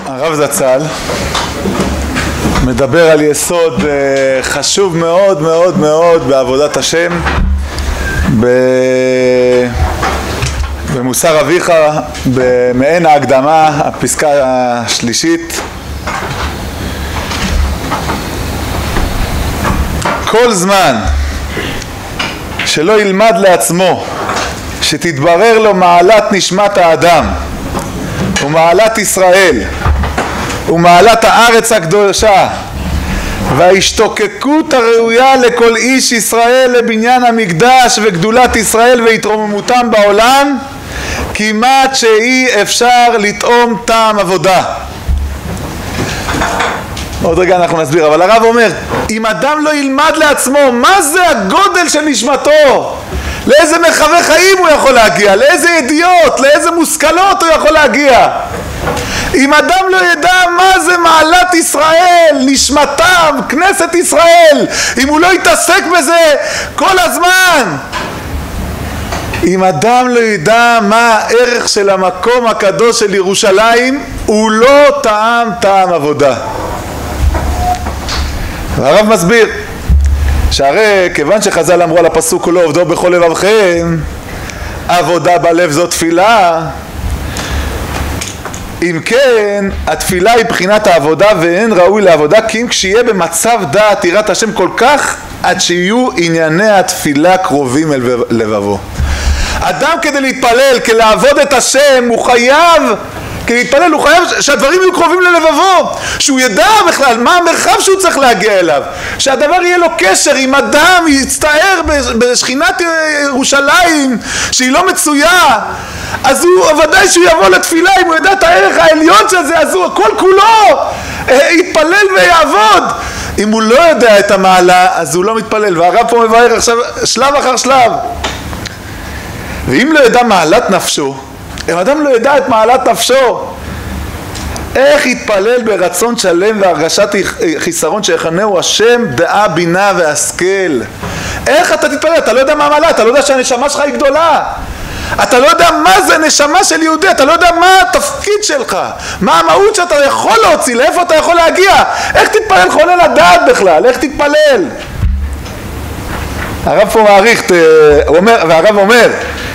הרב זצ"ל מדבר על יסוד חשוב מאוד מאוד מאוד בעבודת השם, במוסר אביך, במעין ההקדמה, הפסקה השלישית. כל זמן שלא ילמד לעצמו שתתברר לו מעלת נשמת האדם ומעלת ישראל ומעלת הארץ הקדושה וההשתוקקות הראויה לכל איש ישראל לבניין המקדש וגדולת ישראל והתרוממותם בעולם, כמעט שאי אפשר לטעום טעם עבודה. עוד רגע אנחנו נסביר, אבל הרב אומר, אם אדם לא ילמד לעצמו מה זה הגודל של נשמתו, לאיזה מרחבי חיים הוא יכול להגיע, לאיזה ידיעות, לאיזה מושכלות הוא יכול להגיע, אם אדם לא ידע מה זה מעלת ישראל, נשמתם, כנסת ישראל, אם הוא לא יתעסק בזה כל הזמן, אם אדם לא ידע מה הערך של המקום הקדוש של ירושלים, הוא לא טעם עבודה. והרב מסביר שהרי כיוון שחז"ל אמרו על הפסוק כולו עובדו בכל לבבכם, עבודה בלב זו תפילה, אם כן התפילה היא בחינת העבודה ואין ראוי לעבודה, כי אם כשיהיה במצב דעת יראת השם כל כך עד שיהיו ענייני התפילה קרובים אל לבבו. אדם כדי להתפלל, כדי לעבוד את השם, הוא חייב, כדי להתפלל הוא חייב שהדברים יהיו קרובים ללבבו, שהוא ידע בכלל מה המרחב שהוא צריך להגיע אליו, שהדבר יהיה לו קשר. אם אדם יצטער בשכינת ירושלים שהיא לא מצויה, אז הוא ודאי שהוא יבוא לתפילה. אם הוא ידע את הערך העליון של זה, אז הוא כל כולו יתפלל ויעבוד. אם הוא לא יודע את המעלה, אז הוא לא מתפלל. והרב פה מבאר עכשיו שלב אחר שלב. ואם לא ידע מעלת נפשו, אם אדם לא ידע את מעלת נפשו, איך יתפלל ברצון שלם והרגשת חיסרון שיכנהו השם דעה בינה והשכל? איך אתה תתפלל? אתה לא יודע מה מעלה, אתה לא יודע שהנשמה שלך היא גדולה, אתה לא יודע מה זה נשמה של יהודי, אתה לא יודע מה התפקיד שלך, מה המהות שאתה יכול להוציא, לאיפה אתה יכול להגיע. איך תתפלל חולל הדעת בכלל? איך תתפלל? הרב פה מעריך, והרב אומר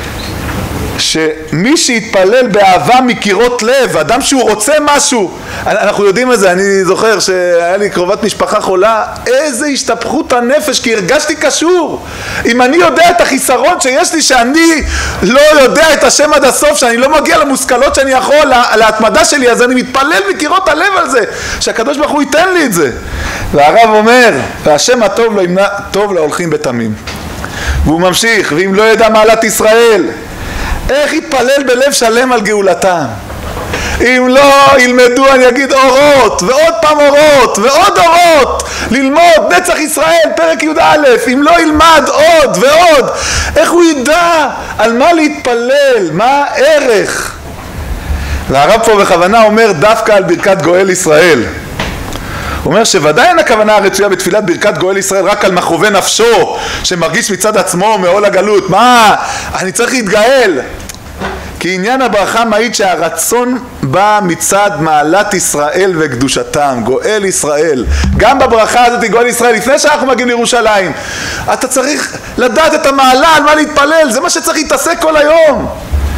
שמי שיתפלל באהבה מקירות לב, אדם שהוא רוצה משהו, אנחנו יודעים את זה. אני זוכר שהיה לי קרובת משפחה חולה, איזה השתפכות הנפש, כי הרגשתי קשור. אם אני יודע את החיסרון שיש לי, שאני לא יודע את השם עד הסוף, שאני לא מגיע למושכלות שאני יכול, להתמדה שלי, אז אני מתפלל מקירות הלב על זה, שהקדוש ברוך הוא ייתן לי את זה. והרב אומר, והשם הטוב לא ימנע טוב להולכים בתמים. והוא ממשיך, ואם לא ידע מעלת ישראל, איך יתפלל בלב שלם על גאולתם? אם לא ילמדו, אני אגיד, אורות ועוד פעם אורות ועוד אורות, ללמוד נצח ישראל פרק י"א. אם לא ילמד עוד ועוד, איך הוא ידע על מה להתפלל, מה הערך? והרב פה בכוונה אומר דווקא על ברכת גואל ישראל. הוא אומר שוודאי אין הכוונה הרצויה בתפילת ברכת גואל ישראל רק על מכאובי נפשו שמרגיש מצד עצמו מעול הגלות, מה אני צריך להתגאל, כי עניין הברכה מעיד שהרצון בא מצד מעלת ישראל וקדושתם, גואל ישראל. גם בברכה הזאת גואל ישראל, לפני שאנחנו מגיעים לירושלים אתה צריך לדעת את המעלה, על מה להתפלל, זה מה שצריך להתעסק כל היום.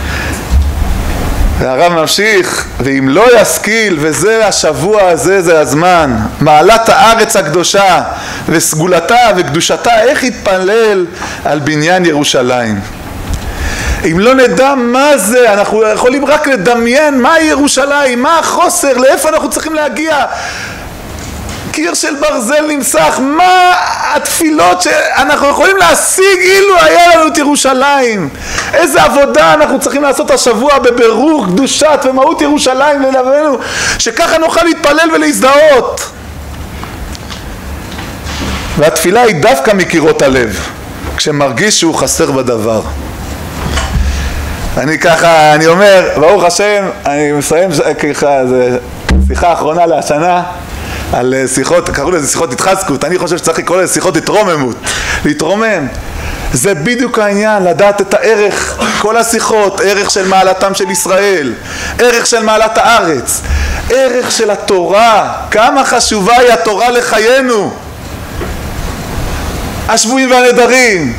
והרב ממשיך, ואם לא ישכיל, וזה השבוע הזה, זה הזמן, מעלת הארץ הקדושה וסגולתה וקדושתה, איך יתפלל על בניין ירושלים? אם לא נדע מה זה, אנחנו יכולים רק לדמיין מה ירושלים, מה החוסר, לאיפה אנחנו צריכים להגיע. קיר של ברזל נמסך, מה התפילות שאנחנו יכולים להשיג אילו היה לנו את ירושלים? איזה עבודה אנחנו צריכים לעשות השבוע בבירור קדושת ומהות ירושלים ללבנו, שככה נוכל להתפלל ולהזדהות. והתפילה היא דווקא מקירות הלב, כשמרגיש שהוא חסר בדבר. אני אומר, ברוך השם, אני מסיים ככה, זה שיחה האחרונה להשנה, על שיחות, קראו לזה שיחות התחזקות, אני חושב שצריך לקרוא לזה שיחות התרוממות, להתרומם. זה בדיוק העניין, לדעת את הערך, כל השיחות, ערך של מעלתם של ישראל, ערך של מעלת הארץ, ערך של התורה, כמה חשובה היא התורה לחיינו. השבויים והנדרים,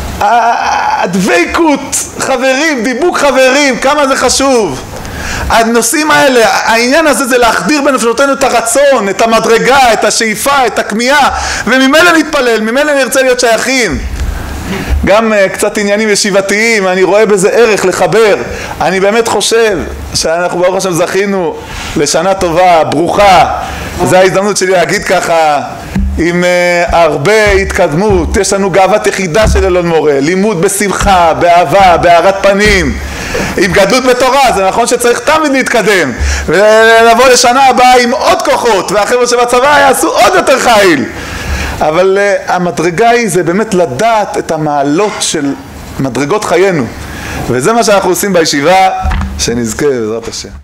הדבקות חברים, דיבוק חברים, כמה זה חשוב. הנושאים האלה, העניין הזה זה להחדיר בנפשותינו את הרצון, את המדרגה, את השאיפה, את הכמיהה, וממילא נתפלל, ממילא נרצה להיות שייכים. גם קצת עניינים ישיבתיים, אני רואה בזה ערך לחבר. אני באמת חושב שאנחנו ברוך השם זכינו לשנה טובה, ברוכה. זו ההזדמנות שלי להגיד ככה, עם הרבה התקדמות. יש לנו גאוות יחידה של אלון מורה, לימוד בשמחה, באהבה, בהארת פנים, עם גדלות בתורה. זה נכון שצריך תמיד להתקדם ולבוא לשנה הבאה עם עוד כוחות, והחבר'ה שבצבא יעשו עוד יותר חיל. אבל המדרגה היא זה באמת לדעת את המעלות של מדרגות חיינו, וזה מה שאנחנו עושים בישיבה, שנזכה בעזרת השם.